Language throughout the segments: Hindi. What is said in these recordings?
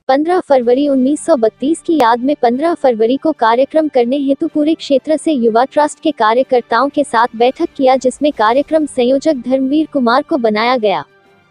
15 फरवरी 1932 की याद में 15 फरवरी को कार्यक्रम करने हेतु पूरे क्षेत्र से युवा ट्रस्ट के कार्यकर्ताओं के साथ बैठक किया, जिसमें कार्यक्रम संयोजक धर्मवीर कुमार को बनाया गया।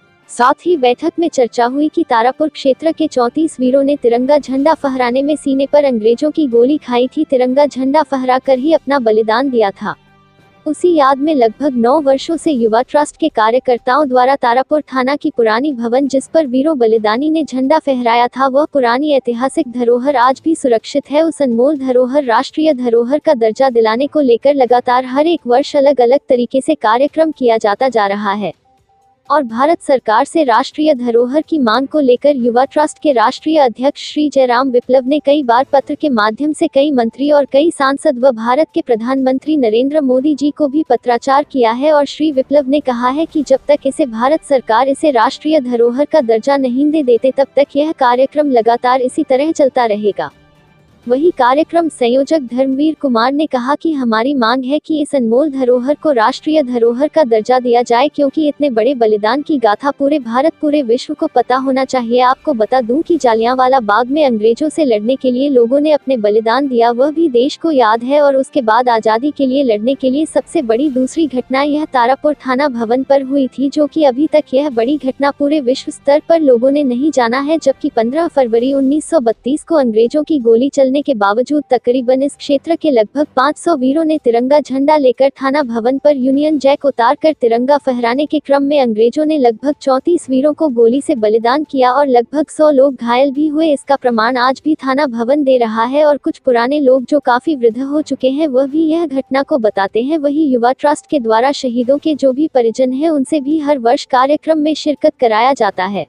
साथ ही बैठक में चर्चा हुई कि तारापुर क्षेत्र के 34 वीरों ने तिरंगा झंडा फहराने में सीने पर अंग्रेजों की गोली खाई थी। तिरंगा झंडा फहरा कर ही अपना बलिदान दिया था। उसी याद में लगभग 9 वर्षों से युवा ट्रस्ट के कार्यकर्ताओं द्वारा तारापुर थाना की पुरानी भवन, जिस पर वीरों बलिदानी ने झंडा फहराया था, वह पुरानी ऐतिहासिक धरोहर आज भी सुरक्षित है। उस अनमोल धरोहर राष्ट्रीय धरोहर का दर्जा दिलाने को लेकर लगातार हर एक वर्ष अलग अलग तरीके से कार्यक्रम किया जाता जा रहा है और भारत सरकार से राष्ट्रीय धरोहर की मांग को लेकर युवा ट्रस्ट के राष्ट्रीय अध्यक्ष श्री जयराम विप्लव ने कई बार पत्र के माध्यम से कई मंत्री और कई सांसद व भारत के प्रधानमंत्री नरेंद्र मोदी जी को भी पत्राचार किया है और श्री विप्लव ने कहा है कि जब तक इसे भारत सरकार इसे राष्ट्रीय धरोहर का दर्जा नहीं दे देते, तब तक यह कार्यक्रम लगातार इसी तरह चलता रहेगा। वही कार्यक्रम संयोजक धर्मवीर कुमार ने कहा कि हमारी मांग है कि इस अनमोल धरोहर को राष्ट्रीय धरोहर का दर्जा दिया जाए, क्योंकि इतने बड़े बलिदान की गाथा पूरे भारत पूरे विश्व को पता होना चाहिए। आपको बता दूं कि जालियांवाला बाग में अंग्रेजों से लड़ने के लिए लोगों ने अपने बलिदान दिया, वह भी देश को याद है। और उसके बाद आज़ादी के लिए लड़ने के लिए सबसे बड़ी दूसरी घटना यह तारापुर थाना भवन पर हुई थी, जो कि अभी तक यह बड़ी घटना पूरे विश्व स्तर पर लोगों ने नहीं जाना है। जबकि 15 फरवरी 1932 को अंग्रेजों की गोली चलने के बावजूद तकरीबन इस क्षेत्र के लगभग 500 वीरों ने तिरंगा झंडा लेकर थाना भवन पर यूनियन जैक उतारकर तिरंगा फहराने के क्रम में अंग्रेजों ने लगभग 34 वीरों को गोली से बलिदान किया और लगभग 100 लोग घायल भी हुए। इसका प्रमाण आज भी थाना भवन दे रहा है और कुछ पुराने लोग जो काफी वृद्ध हो चुके हैं, वह भी यह घटना को बताते हैं। वही युवा ट्रस्ट के द्वारा शहीदों के जो भी परिजन हैं, उनसे भी हर वर्ष कार्यक्रम में शिरकत कराया जाता है।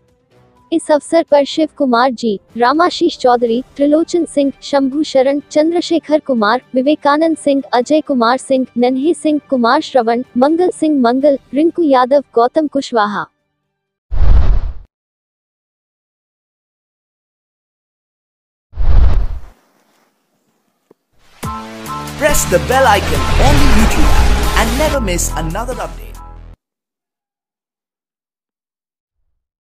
इस अवसर पर शिव कुमार जी, रामाशीष चौधरी, त्रिलोचन सिंह, शंभू शरण, चंद्रशेखर कुमार, विवेकानंद सिंह, अजय कुमार सिंह, नन्हे सिंह, कुमार श्रवण, मंगल सिंह मंगल, Rinku Yadav, Gautam Kushwaha. Press the bell icon on the YouTube app and never miss another update.